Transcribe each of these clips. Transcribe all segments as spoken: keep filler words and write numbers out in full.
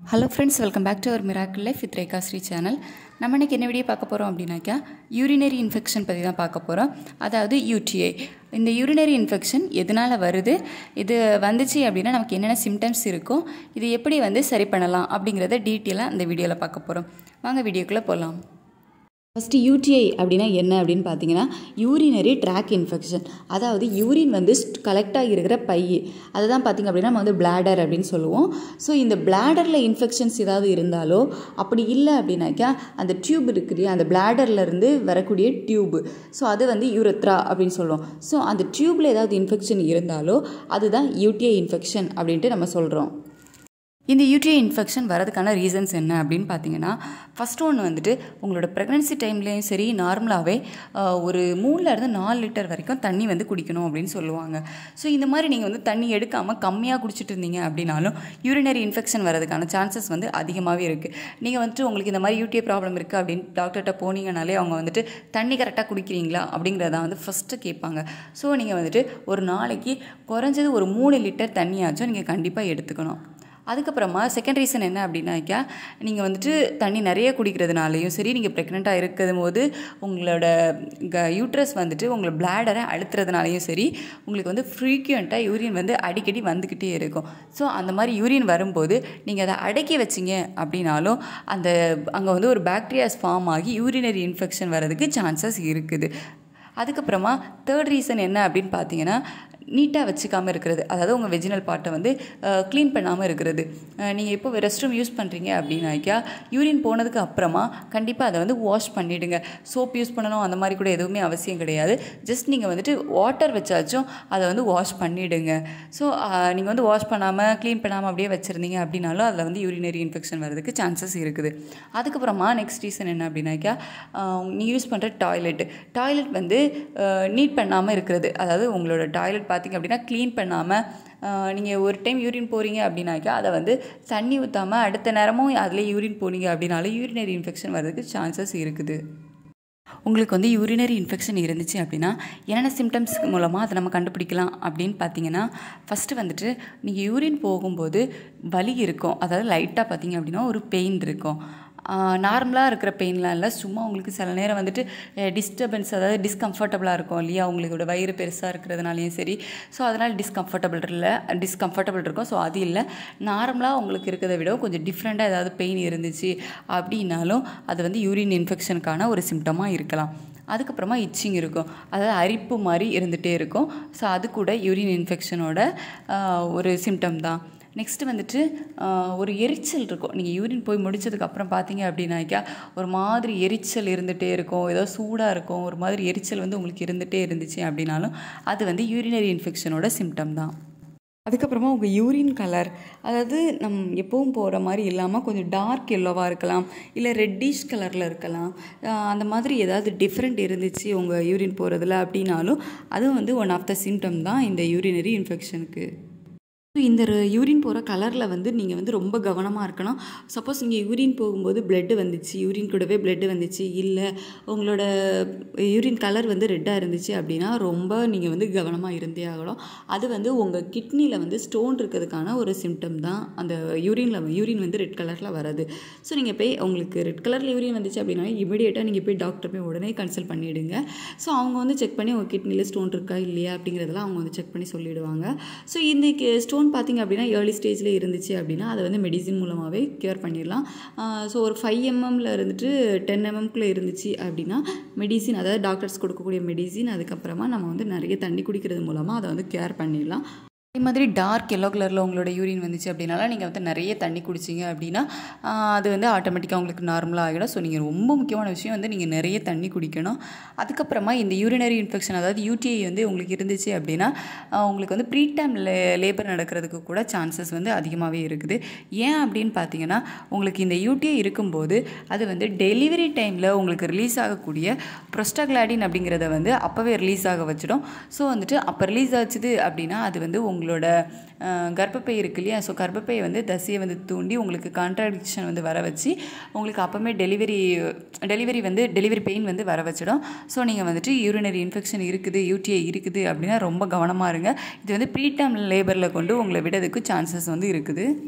Hello friends, welcome back to our Miracle Life with Rekha Sri channel. நம்ம இன்னைக்கு என்ன video பார்க்க போறோம் அப்படினாக்கா urinary infection பத்தி தான் பார்க்க போறோம். அதாவது U T I. இந்த urinary infection எதனால வருது? இது வந்துச்சு அப்படினா நமக்கு என்னென்ன symptoms இருக்கும்? இது எப்படி வந்து சரி பண்ணலாம் அப்படிங்கறத டீடைலா இந்த வீடியோல பார்க்க போறோம். வாங்க வீடியோக்குள்ள போலாம். First U T I அப்படினா என்ன அப்படினு பாத்தீங்கன்னா urinary tract infection. அதாவது யூரின் வந்து கலெக்ட் ஆகி இருக்கிற பை. அதுதான் பாத்தீங்க அப்படினா நம்ம வந்து bladder அப்படினு சொல்லுவோம். சோ இந்த bladderல இன்ஃபெக்ஷன்ஸ் ஏதாவது இருந்தாலோ அப்படி இல்ல அப்படினாக்கா அந்த டியூப் இருக்குடி அந்த bladderல இருந்து வரக்கூடிய டியூப். சோ அது வந்து urethra அப்படினு சொல்றோம். சோ அந்த டியூப்ல ஏதாவது இன்ஃபெக்ஷன் இருந்தாலோ அதுதான் U T I இன்ஃபெக்ஷன் அப்படினு நம்ம சொல்றோம். இந்த U T I இன்ஃபெக்ஷன் வரதுக்கான ரீசன்ஸ் என்ன அப்படின்னு பார்த்தீங்கன்னா ஃபர்ஸ்ட் ஒன்று வந்துட்டு உங்களோட ப்ரெக்னன்சி டைம்லேயும் சரி நார்மலாகவே ஒரு மூணுலேருந்து நாலு லிட்டர் வரைக்கும் தண்ணி வந்து குடிக்கணும் அப்படின்னு சொல்லுவாங்க. ஸோ இந்த மாதிரி நீங்கள் வந்து தண்ணி எடுக்காமல் கம்மியாக குடிச்சிட்டு இருந்தீங்க அப்படின்னாலும் யூரினரி இன்ஃபெக்ஷன் வரதுக்கான சான்சஸ் வந்து அதிகமாகவே இருக்குது. நீங்கள் வந்துட்டு உங்களுக்கு இந்த மாதிரி U T I ப்ராப்ளம் இருக்குது அப்படின்னு டாக்டர்கிட்ட போனீங்கனாலே அவங்க வந்துட்டு தண்ணி கரெக்டாக குடிக்கிறீங்களா அப்படிங்கிறத வந்து ஃபஸ்ட்டு கேட்பாங்க. ஸோ நீங்கள் வந்துட்டு ஒரு நாளைக்கு குறைஞ்சது ஒரு மூணு லிட்டர் தண்ணியாச்சும் நீங்கள் கண்டிப்பாக எடுத்துக்கணும். அதுக்கப்புறமா செகண்ட் ரீசன் என்ன அப்படின்னாக்கா நீங்கள் வந்துட்டு தண்ணி நிறைய குடிக்கிறதுனாலையும் சரி நீங்கள் ப்ரெக்னெண்ட்டாக இருக்கும் போது உங்களோட க யூட்ரஸ் வந்துட்டு உங்களை பிளாடரை அழுத்துறதுனாலையும் சரி உங்களுக்கு வந்து ஃப்ரீக்வெண்ட்டாக யூரின் வந்து அடிக்கடி வந்துக்கிட்டே இருக்கும். ஸோ அந்த மாதிரி யூரின் வரும்போது நீங்கள் அதை அடக்கி வச்சிங்க அப்படின்னாலும் அந்த அங்கே வந்து ஒரு பாக்டீரியாஸ் ஃபார்ம் ஆகி யூரினரி இன்ஃபெக்ஷன் வர்றதுக்கு சான்சஸ் இருக்குது. அதுக்கப்புறமா தேர்ட் ரீசன் என்ன அப்படின்னு பார்த்தீங்கன்னா நீட்டாக வச்சுக்காமல் இருக்கிறது. அதாவது உங்கள் வெஜினல் பார்ட்டை வந்து க்ளீன் பண்ணாமல் இருக்கிறது. நீங்கள் இப்போ ரெஸ்ட் ரூம் யூஸ் பண்ணுறீங்க அப்படின்னாக்கா யூரின் போனதுக்கு அப்புறமா கண்டிப்பாக அதை வந்து வாஷ் பண்ணிவிடுங்க. சோப் யூஸ் பண்ணணும் அந்த மாதிரி கூட எதுவுமே அவசியம் கிடையாது. ஜஸ்ட் நீங்கள் வந்துட்டு வாட்டர் வச்சாச்சும் அதை வந்து வாஷ் பண்ணிவிடுங்க. ஸோ நீங்கள் வந்து வாஷ் பண்ணாமல் க்ளீன் பண்ணாமல் அப்படியே வச்சுருந்தீங்க அப்படின்னாலும் அதில் வந்து யூரினரி இன்ஃபெக்ஷன் வரதுக்கு சான்சஸ் இருக்குது. அதுக்கப்புறமா நெக்ஸ்ட் ரீசன் என்ன அப்படின்னாக்கா நீங்கள் யூஸ் பண்ணுற டாய்லெட் டாய்லெட் வந்து நீட் பண்ணாமல் இருக்கிறது. அதாவது உங்களோட டாய்லெட் பார்த்திங்க அப்படின்னா க்ளீன் பண்ணாமல் நீங்கள் ஒரு டைம் யூரின் போகிறீங்க அப்படின்னாக்கா அதை வந்து தண்ணி ஊற்றாமல் அடுத்த நேரமும் அதில் யூரின் போனீங்க அப்படின்னாலே யூரினரி இன்ஃபெக்ஷன் வர்றதுக்கு சான்சஸ் இருக்குது. உங்களுக்கு வந்து யூரினரி இன்ஃபெக்ஷன் இருந்துச்சு அப்படின்னா என்னென்ன சிம்டம்ஸ் மூலமாக அதை நம்ம கண்டுபிடிக்கலாம் அப்படின்னு பார்த்தீங்கன்னா ஃபஸ்ட்டு வந்துட்டு நீங்கள் யூரின் போகும்போது வலி இருக்கும். அதாவது லைட்டாக பார்த்தீங்க அப்படின்னா ஒரு பெயின் இருக்கும். நார்மலாக இருக்கிற பெயின்லாம் இல்லை, சும்மா உங்களுக்கு சில நேரம் வந்துட்டு டிஸ்டர்பன்ஸ் அதாவது டிஸ்கம்ஃபர்டபுளாக இருக்கும் இல்லையா, உங்களோட வயிறு பெருசாக இருக்கிறதுனாலையும் சரி. ஸோ அதனால் டிஸ்கம்ஃபர்டபுள் இல்லை டிஸ்கம்ஃபர்டபுள் இருக்கும். ஸோ அது இல்லை, நார்மலாக உங்களுக்கு இருக்கிறத விட கொஞ்சம் டிஃப்ரெண்ட்டாக ஏதாவது பெயின் இருந்துச்சு அப்படின்னாலும் அது வந்து யூரின் இன்ஃபெக்ஷனுக்கான ஒரு சிம்டமாக இருக்கலாம். அதுக்கப்புறமா இச்சிங் இருக்கும், அதாவது அரிப்பு மாதிரி இருந்துகிட்டே இருக்கும். ஸோ அது கூட யூரின் இன்ஃபெக்ஷனோட ஒரு சிம்டம் தான். நெக்ஸ்ட்டு வந்துட்டு ஒரு எரிச்சல் இருக்கும். நீங்கள் யூரின் போய் முடிச்சதுக்கப்புறம் பார்த்தீங்க அப்படின்னாக்கா ஒரு மாதிரி எரிச்சல் இருந்துகிட்டே இருக்கும், ஏதோ சூடாக இருக்கும், ஒரு மாதிரி எரிச்சல் வந்து உங்களுக்கு இருந்துகிட்டே இருந்துச்சு அப்படின்னாலும் அது வந்து யூரினரி இன்ஃபெக்ஷனோட சிம்டம் தான். அதுக்கப்புறமா உங்கள் யூரின் கலர், அதாவது நம் எப்பவும் போகிற மாதிரி இல்லாமல் கொஞ்சம் டார்க் எல்லோவாக இருக்கலாம், இல்லை ரெட்டிஷ் கலரில் இருக்கலாம். அந்த மாதிரி ஏதாவது டிஃப்ரெண்ட் இருந்துச்சு உங்கள் யூரின் போகிறதுல அப்படின்னாலும் அதுவும் வந்து ஒன் ஆஃப் த சிம்டம் தான் இந்த யூரினரி இன்ஃபெக்ஷனுக்கு. இந்த யூரின் போகிற கலரில் வந்து நீங்கள் வந்து ரொம்ப கவனமாக இருக்கணும். சப்போஸ் நீங்கள் யூரின் போகும்போது பிளட்டு வந்துச்சு, யூரின் கூடவே பிளட்டு வந்துச்சு, இல்லை உங்களோட யூரின் கலர் வந்து ரெட்டாக இருந்துச்சு அப்படின்னா ரொம்ப நீங்கள் வந்து கவனமாக இருந்தே ஆகணும். அது வந்து உங்கள் கிட்னியில் வந்து ஸ்டோன் இருக்கிறதுக்கான ஒரு சிம்டம் தான் அந்த யூரினில் யூரின் வந்து ரெட் கலரில் வராது. ஸோ நீங்கள் போய் உங்களுக்கு ரெட் கலரில் யூரின் வந்துச்சு அப்படின்னா இமீடியட்டாக நீங்கள் போய் டாக்டர் போய் உடனே கன்சல்ட் பண்ணிவிடுங்க. ஸோ அவங்க வந்து செக் பண்ணி உங்கள் கிட்னியில் ஸ்டோன் இருக்கா இல்லையா அப்படிங்கிறதெல்லாம் அவங்க வந்து செக் பண்ணி சொல்லிவிடுவாங்க. ஸோ இந்த ஸ்டோன் பார்த்திங்க அப்படின்னா ஏர்லி ஸ்டேஜில் இருந்துச்சு அப்படின்னா அதை வந்து மெடிசின் மூலமாகவே க்யூர் பண்ணிடலாம். ஸோ ஒரு ஃபைவ் எம்எம்மில் இருந்துட்டு டென் எம்எம்குள்ளே இருந்துச்சு அப்படின்னா மெடிசின், அதாவது டாக்டர்ஸ் கொடுக்கக்கூடிய மெடிசின், அதுக்கப்புறமா நம்ம வந்து நிறைய தண்ணி குடிக்கிறது மூலமாக அதை வந்து க்யூர் பண்ணிடலாம். அதே மாதிரி டார்க் எல்லோ கலரில் உங்களோட யூரின் வந்துச்சு அப்படின்னால நீங்கள் வந்து நிறைய தண்ணி குடிச்சிங்க அப்படின்னா அது வந்து ஆட்டோமேட்டிக்காக உங்களுக்கு நார்மலாக ஆகிடும். ஸோ நீங்கள் ரொம்ப முக்கியமான விஷயம் வந்து நீங்கள் நிறைய தண்ணி குடிக்கணும். அதுக்கப்புறமா இந்த யூரினரி இன்ஃபெக்ஷன் அதாவது U T I வந்து உங்களுக்கு இருந்துச்சு அப்படின்னா உங்களுக்கு வந்து ப்ரீடம் லே லேபர் நடக்கிறதுக்கு கூட சான்சஸ் வந்து அதிகமாகவே இருக்குது. ஏன் அப்படின்னு பார்த்தீங்கன்னா உங்களுக்கு இந்த U T I இருக்கும்போது அது வந்து டெலிவரி டைமில் உங்களுக்கு ரிலீஸ் ஆகக்கூடிய ப்ரோஸ்டாக்லாண்டின் அப்படிங்கிறத வந்து அப்போவே ரிலீஸ் ஆக வச்சிடும். ஸோ வந்துட்டு அப்போ ரிலீஸ் ஆச்சுது அப்படின்னா அது வந்து உங்களோட கர்ப்பப்பை இருக்கு இல்லையா, ஸோ கர்ப்பப்பையை வந்து தசையை வந்து தூண்டி உங்களுக்கு கான்ட்ராடிக்ஷன் வந்து வர வச்சு உங்களுக்கு அப்போமே டெலிவரி டெலிவரி வந்து டெலிவரி பெயின் வந்து வர வச்சிடும். ஸோ நீங்கள் வந்துட்டு யூரினரி இன்ஃபெக்ஷன் இருக்குது, U T I இருக்குது அப்படின்னா ரொம்ப கவனமாக இருங்க. இது வந்து ப்ரீடம் லேபரில் கொண்டு உங்களை விடறதுக்கு சான்சஸ் வந்து இருக்குது.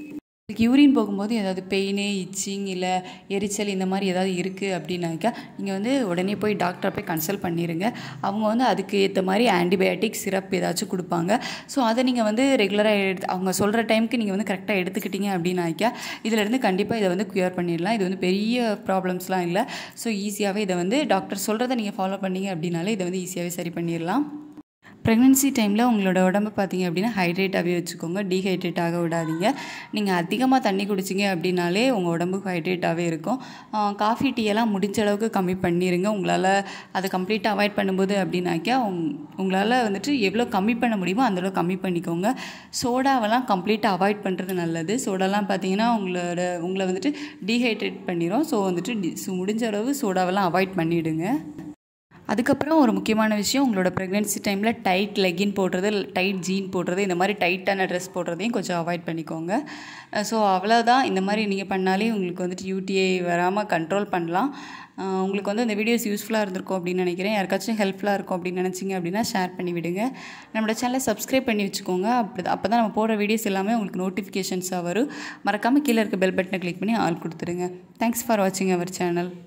யூரின் போகும்போது ஏதாவது பெயின், இச்சிங் இல்லை எரிச்சல் இந்த மாதிரி ஏதாவது இருக்குது அப்படின்னாக்கா நீங்கள் வந்து உடனே போய் டாக்டரை போய் கன்சல்ட் பண்ணிடுங்க. அவங்க வந்து அதுக்கு ஏற்ற மாதிரி ஆன்டிபயோட்டிக் சிரப் ஏதாச்சும் கொடுப்பாங்க. ஸோ அதை நீங்கள் வந்து ரெகுலராக எடுத்து அவங்க சொல்கிற டைமுக்கு நீங்கள் வந்து கரெக்டாக எடுத்துக்கிட்டீங்க அப்படின்னாக்கா இதிலேருந்து கண்டிப்பாக இதை வந்து க்யூர் பண்ணிடலாம். இது வந்து பெரிய ப்ராப்ளம்ஸ்லாம் இல்லை. ஸோ ஈஸியாகவே இதை வந்து டாக்டர் சொல்கிறத நீங்கள் ஃபாலோ பண்ணிங்க அப்படின்னாலே இதை வந்து ஈஸியாகவே சரி பண்ணிடலாம். ப்ரெக்னென்சி டைமில் உங்களோட உடம்பு பார்த்திங்க அப்படின்னா ஹைட்ரேட்டாகவே வச்சுக்கோங்க. டீஹைட்ரேட் ஆக விடாதீங்க. நீங்கள் அதிகமாக தண்ணி குடிச்சிங்க அப்படின்னாலே உங்கள் உடம்புக்கு ஹைட்ரேட்டாகவே இருக்கும். காஃபி டீயெல்லாம் முடிஞ்ச அளவுக்கு கம்மி பண்ணிடுங்க. உங்களால் அதை கம்ப்ளீட்டாக அவாய்ட் பண்ணும்போது அப்படின்னாக்கா உங் உங்களால் வந்துட்டு எவ்வளோ கம்மி பண்ண முடியுமோ அந்தளவு கம்மி பண்ணிக்கோங்க. சோடாவெல்லாம் கம்ப்ளீட்டாக அவாய்ட் பண்ணுறது நல்லது. சோடாலாம் பார்த்திங்கன்னா உங்களோட உங்களை வந்துட்டு டீஹைட்ரேட் பண்ணிடும். ஸோ வந்துட்டு டி முடிஞ்ச அளவு சோடாவெல்லாம் அவாய்ட் பண்ணிவிடுங்க. அதுக்கப்புறம் ஒரு முக்கியமான விஷயம், உங்களோட ப்ரெக்னென்சி டைமில் டைட் லெகின் போடுறது, டைட் ஜீன் போடுறது, இந்த மாதிரி டைட்டான ட்ரெஸ் போடுறதையும் கொஞ்சம் அவாய்ட் பண்ணிக்கோங்க. ஸோ அவ்வளோதான். இந்த மாதிரி நீங்கள் பண்ணாலே உங்களுக்கு வந்துட்டு யூடிஐ வராமல் கண்ட்ரோல் பண்ணலாம். உங்களுக்கு வந்து இந்த வீடியோஸ் யூஸ்ஃபுல்லாக இருந்திருக்கும் அப்படின்னு நினைக்கிறேன். யாருக்காச்சும் ஹெல்ப்ஃபுல்லாக இருக்கும் அப்படின்னு நினச்சிங்க அப்படின்னா ஷேர் பண்ணி விடுங்க. நம்மளோட சேனலை சப்ஸ்கிரைப் பண்ணி வச்சுக்கோங்க. அப்படி அப்போ தான் நம்ம போடுற வீடியோஸ் எல்லாமே உங்களுக்கு நோட்டிஃபிகேஷன்ஸாக வரும். மறக்காமல் கீழே இருக்க பெல் பட்டனை கிளிக் பண்ணி ஆல் கொடுத்துருங்க. தேங்க்ஸ் ஃபார் வாட்சிங் அவர் சேனல்.